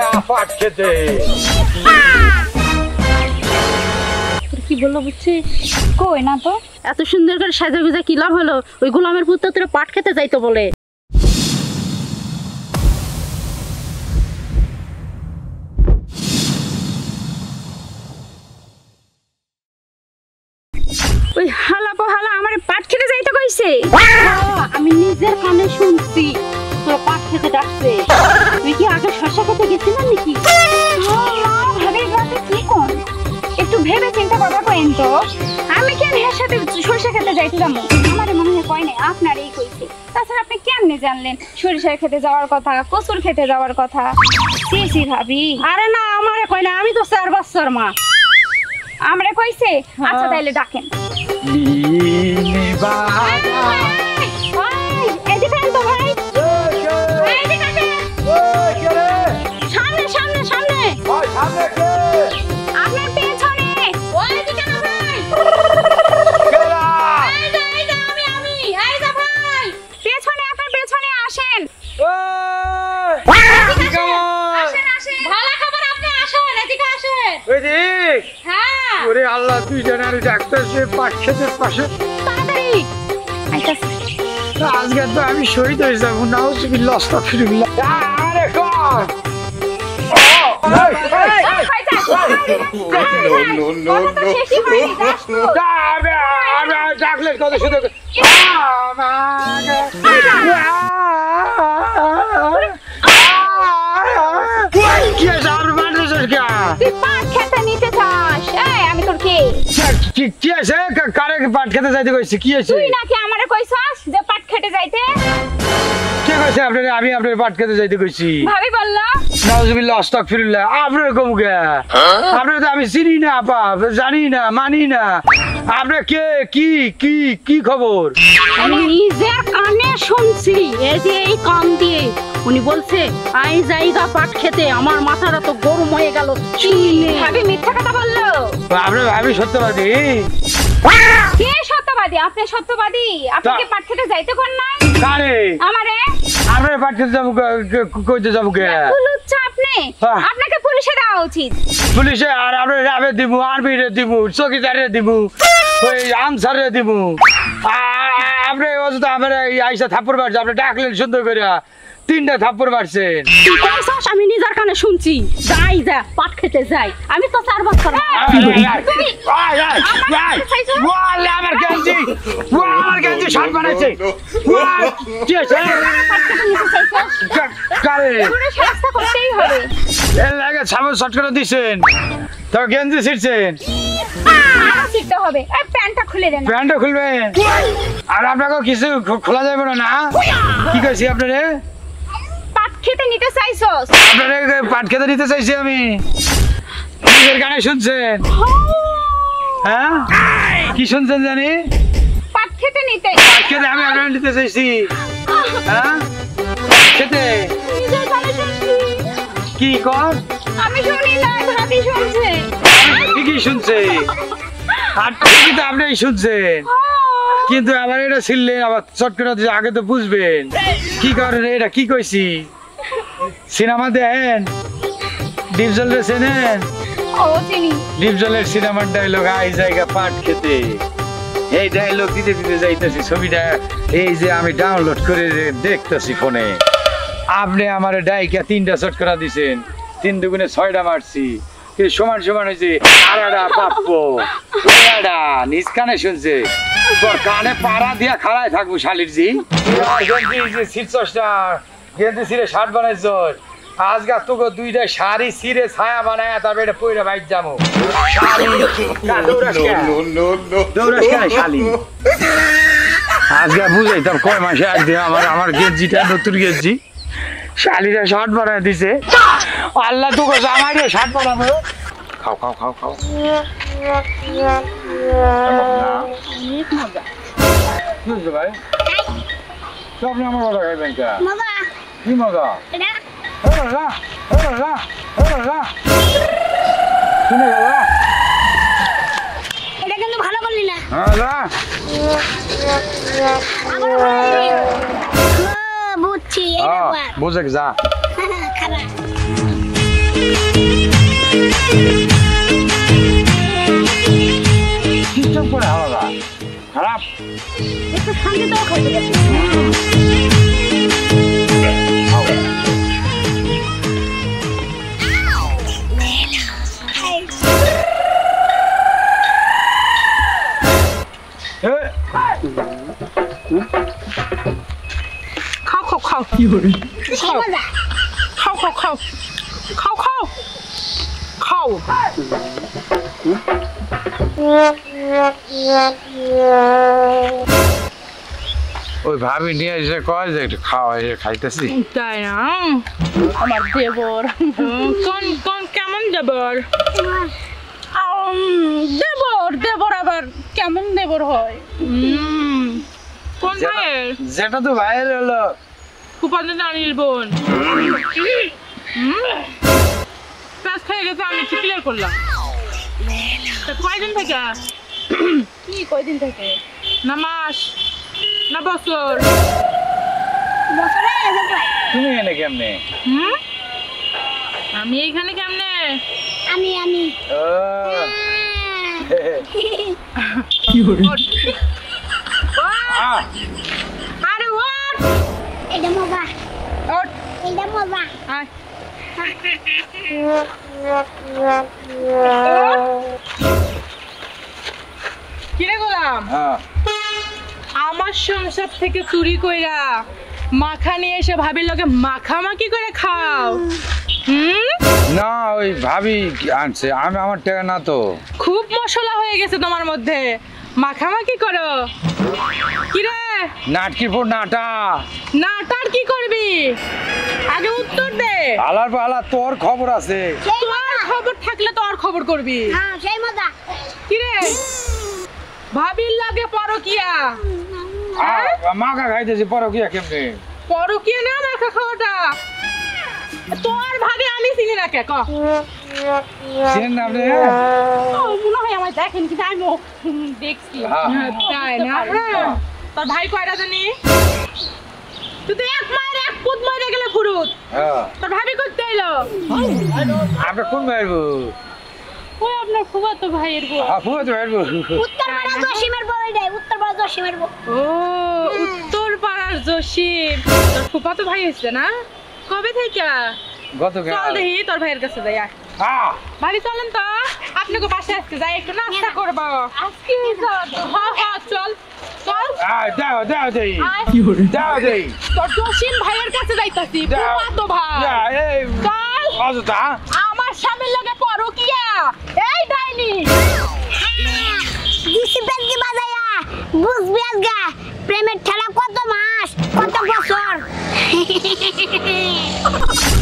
পাট খেতে। কি বললো বুঝছিস? কই না তো, এত সুন্দর করে সাজা গুজা কি লাভ হলো? ওই গোলামের পুত্র তোরা পাট খেতে যাইতো বলে। ওই হালা পোহালা আমার পাট খেতে যাইতে কইছে। আমি নিজের কানে শুনছি তোরা পাট খেতে ডাকছে। তুই কি আগে শশা খেতে গেছিস নাকি? ভাবি বাতে কি কোন একটু ভেবে চিন্তা কথা কইন তো। আমি কেন এর সাথে সরিষা খেতে যাইতে যাবো? আমার মনে হয় কয় না, আপনারই কইছে। তাছাড়া আপনি কেমনে জানলেন সরিষা খেতে যাওয়ার কথা, কচুর খেতে যাওয়ার কথা? সি ভাবি, আরে না আমারে কয় না, আমি তো 4 বছর মা। আমরে কইছে? আচ্ছা তাইলে ডাকেন। এদিকে আন তো ভাই। এদিকে আসেন। সামনে সামনে সামনে। সামনে কে? আপনার পেছনে। ওইদিকে না ভাই। এই যে আমি। এই যে ভাই। পেছনে, আপনার পেছনে আসেন। আসেন আসেন। ভালো খবর, আপনি আসেন, এদিকে আসেন। ওইদিক। হ্যাঁ। ওরে আল্লাহ, তুই জানার ডাক্তার সে পাট খেতের পাশে। তাড়াতাড়ি আইতাছে। আজকে তো আমি শহীদ হয়ে যাবো। নাউজুবিল্লাহ, আস্তাগফিরুল্লাহ। আরে কর। ডাকলে কথা শুধু আমি তোর কে? কি আছে? কারে পাট খেতে যাইতে কইছি? কি আছে? তুই নাকি আমারে কইছস যে পাট খেতে যাইতে? কে কইছে আপনারে? আমি আপনারে পাট খেতে যাইতে কইছি। ভাবি বললো। নাউজুবিল্লাহ, আস্তাগফিরুল্লাহ। আপনারে কমুকে? আপনারে তো আমি চিনি না, আপা, জানি না, মানি না। আপনি কে? কি কি কি খবর? আমি নিজের কানে শুনছি, এই যে এই কান দিয়ে উনি বলছে আই জায়গা পাট খেতে। আমার মাথাটা তো গরম হয়ে গেল। ভাবি মিথ্যা কথা বললো। আপনি ভাবি সত্যবাদী? কে সত্যবাদী? আপনি সত্যবাদী? আপনি কি পাট খেতে যাইতে কোন নাই? কারে? আমারে। আপনারে পাট খেতে যাবো? কইতে যাবো কে? লুচ্চা আপনি। আপনাকে পুলিশে দেওয়া উচিত। পুলিশে? আর আপনি র্যাবে দিব, আর্মিরে দিব, চৌকিদারে দিব, ওই আনসারে দিব। আপনি অযথা আমার আইসা থাপ্পড় মারছে। আপনি ডাকলেন সুন্দর করে, 3টা থাপ্পড় মারছেন। আমি নিজের কানে শুনছি। যাই যা পাট খেতে যাই। আমি তো 4 বছর। আমার গেঞ্জি, আমার গেঞ্জি শার্ট বানাইছে। কি আছে? কারে? করতেই হবে। এর লাগে সামনে শর্ট করে দিছেন, তো গেঞ্জি ছিড়ছেন। শিখতে হবে। এই প্যান্টটা খুলে দেন। প্যান্টটা খুলবেন? আর আপনাকে কিছু খোলা যাবে না? না কি কইছি আপনারে? পাট খেতে নিতে চাইছস? আপনারে পাট খেতে নিতে চাইছি আমি। নিজের গানে শুনছেন? হ্যাঁ, কি শুনছেন জানি? পাট খেতে নিতে। পাট খেতে আমি আপনারে নিতে চাইছি। হ্যাঁ, খেতে নিজের কানে শুনছি। কি কর? আমি শুনি না, ভাবি শুনছে। কি শুনছে? আর ঠিকই তো আপনি শুনছেন, কিন্তু আমার এটা ছিললেন আবার চট করে দিয়েছে। আগে তো বুঝবেন কি করেন। এটা কি কইছি? সিনেমা দেখেন? ডিপজলের চেনেন? ও চিনি। ডিপজলের সিনেমার ডায়লগ আই জায়গা পাট খেতে। এই ডায়লগ দিতে দিতে যাইতেছি। ছবিটা এই যে আমি ডাউনলোড করে দেখতেছি ফোনে। আপনি আমার ডাইকা 3টা চট করে দিছেন। 3 দুগুণে 6টা মারছি। সমান সমান হয়েছে। আড়াডা প্রাপ্য নিজ কানে শুনছে। তোর কানে পাড়া দিয়া খাড়ায় থাকবো শালির জি। গেঞ্জি ছিঁড়ে শার্ট বানাইছ। আজকে তোকে 2টা শাড়ি ছিঁড়ে ছায়া বানায় তারপরে এটা পইরা বাইর যাবো। আজকে বুঝাইতাম কয় মাসে একদিন আমার গেঞ্জিটা নতুন গেঞ্জি শালিরা শার্ট বানায় দিছে। আল্লাহ তোকে জামাইরে শার্ট বানাবো। খাও খাও খাও খাও। ভাই আপনি আমার কথা খাইবেন কে? কি মজা? এটা কিন্তু ভালো বললি না। বুঝছি। বুঝে যা। সিস্টেম করে হাওয়া খারাপ। একটু শান্তি দাও খাইতে গেছে। খাও খাও খাও কি হরে খাও খাও খাও খাও খাও খাও খাও ওই ভাবি নিয়ে এসে কয় যে একটু খাওয়া এসে খাইতেছি। তাই না আমার দেবর কোন কোন কেমন দেবর দেবর দেবর আবার কেমন দেবর হয় কোন ভাইয়ের যেটা তো ভাইয়ের হলো কুপাতে নানির বোন কাজ খেয়ে গেছে আমি কি ক্লিয়ার করলাম কয়দিন থেকে কি কয়দিন থেকে না মাস না বছর তুমি এনে কেমনে? আমি এইখানে কেমনে আমি ও আরে ওঠ এটা মজা ওঠ এটা মজা আয় কিরে গোলাম আমার সংসার থেকে চুরি কইরা মাখা নিয়ে এসে ভাবির লগে মাখামাখি করে খাও না ওই ভাবি আনছে, আমি আমার টাকা না তো। খুব মশলা হয়ে গেছে তোমার মধ্যে মাখামাখি করো কিরে নাটকির পর নাটা নাটার কি করবি আগে উত্তর দে আলার পালা তোর খবর আছে। তোর খবর থাকলে তো আর খবর করবি হ্যাঁ সেই মজা কিরে ভাবির লাগে পরকিয়া মাখা খাইতেছি পরকিয়া কেমনে? পরকিয়া না মাখা খাওয়াটা তোর ভাবি আমি চিনি না কে ক চেন না আপনি? ও মনে হয় আমার দেখেন কিন্তু আমি দেখছি তাই না তোর ভাই কয়টা জানি তুই তো এক মায়ের এক পুত মারে গেলে ফুরুত তোর ভাবি করতে এলো আপনি কোন ভাইবো? ওই আপনার ফুফাতো ভাইয়ের বউ ফুয়াতো ভাইবো। উত্তরপাড়া জসিমের বউ এটাই উত্তরপাড়া জসিমের বউ ও উত্তর পাড়ার জসিম তোর ফুফাতো ভাই হয়েছে না কবে থেকে গতকাল। চল দেখি তোর ভাইয়ের কাছে যাই আয় ভাবি চলেন তো আপনাকে বাসায় আসতে যাই একটু নাস্তা করবো আজকে হ্যাঁ হ্যাঁ চল চল দাও দাও দেই আয়। দাও দেই তোর জসিম ভাইয়ের কাছে যাইতাছি ফুফাতো ভাই এই চল অযথা আমার স্বামীর লগে পরকিয়া এই ডাইনি দিছি বেলকি বাজায়া বুঝবি আজগা প্রেমের ঠেলা কত মাস কত বছর